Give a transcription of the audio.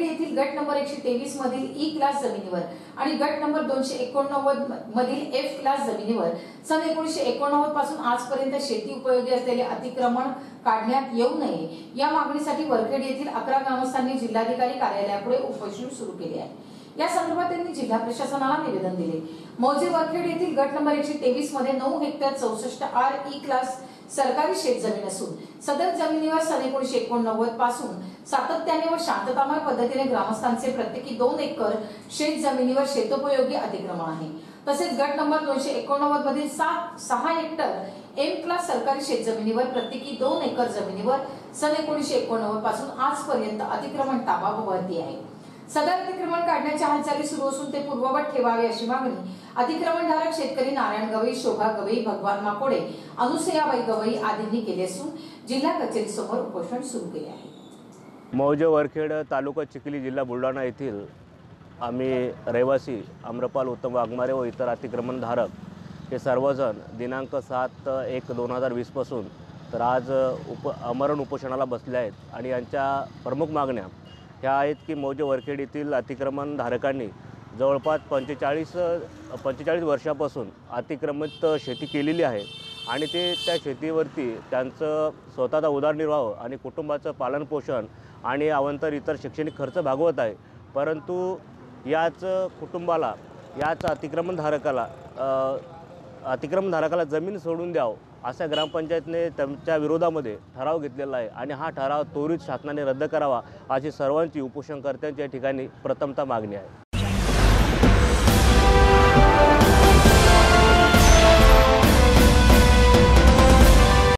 वरखेड येथील गट नंबर 123 मधील ई क्लास जमिनीवर आणि गट नंबर 289 मधील एफ क्लास जमिनीवर सन 1989 पासून आजपर्यंत शेती उपयोगी असलेले अतिक्रमण काढण्यात येऊ नये या मागणीसाठी वरखेड येथील 11 ग्रामस्थांनी जिल्हाधिकारी कार्यालयापुढे उपोषण सुरू केले आहे। या संदर्भात त्यांनी जिल्हा प्रशासनाला निवेदन दिले। मौजे वरखेड येथील गट नंबर 123 मध्ये 9 हेक्टर 64 आर ई क्लास सरकारी शेत जमीन असून सदर जमिनीवर सन 1989 पासून सातत्याने व शांततामय पद्धतीने ग्रामस्थांचे प्रत्येकी 2 एकर शेत जमिनीवर शेतोपयोगी अतिक्रमण आहे। तसेच गट नंबर 289 मधील 6 हेक्टर एम क्लास सरकारी शेत जमिनीवर प्रत्येकी 2 एकर जमिनीवर सन 1989 पासून आजपर्यंत अतिक्रमण ताबा व भरती आहे। सदर अतिक्रमण काढण्याच्या हालचाली सुरू असून ते पूर्ववत ठेवावे अशी मागणी अतिक्रमणधारक शेतकरी नारायण गवई, शोभा गवई, भगवान माकोडे, अनुसयाबाई गवई आदींनी केले असून जिल्हा कचेरी समोर उपोषण सुरू केले आहे। मौजे वरखेड तालुका चिखली जिल्हा बुलढाणा येथील आम्ही रहिवासी अम्रपाल उत्तम वाघमारे व इतर अतिक्रमणधारक हे सर्वजण दिनांक 7/1/2020 पासून तर आज आमरण उपोषणाला बसले आहेत आणि यांच्या प्रमुख मागण्या ह्या आहेत की मौजे वरखेड येथील अतिक्रमणधारकांनी जवळपास 45 वर्षापासून अतिक्रमित शेती केलेली आहे आणि ते त्या शेतीवरती त्यांचं स्वतःचा उदरनिर्वाह आणि कुटुंबाचं पालनपोषण आणि अवांतर इतर शैक्षणिक खर्च भागवत आहे। परंतु याच कुटुंबाला याच अतिक्रमणधारकाला जमीन सोडून द्यावं असा ग्रामपंचायतने त्यांच्या विरोधामध्ये ठराव घेतलेला आहे आणि हा ठराव त्वरित शासनाने रद्द करावा अशी सर्वांची उपोषणकर्त्यांच्या ठिकाणी प्रथमतः मागणी आहे।